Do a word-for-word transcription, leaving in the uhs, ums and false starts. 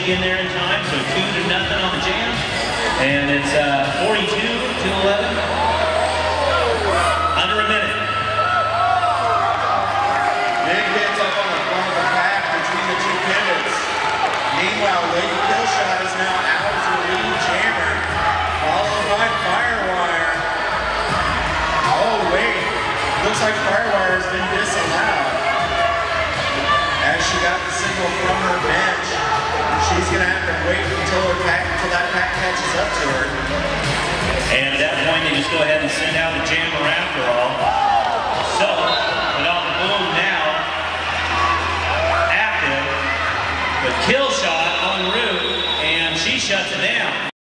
sneak in there in time, so two to nothing on the jam. And it's uh, forty-two to eleven. Under a minute. Big hits up on the front of the pack between the two pivots. Meanwhile, Lady Killshot is now out as the lead jammer, followed by Firewire. Oh wait, looks like Firewire has been disallowed. As she got the signal from her bench, she's gonna have to wait until her pack, until that pack catches up to her. And at that point, they just go ahead and send out the jammer after all. So, but on the boom now, active, but Killshot en route, and she shuts it down.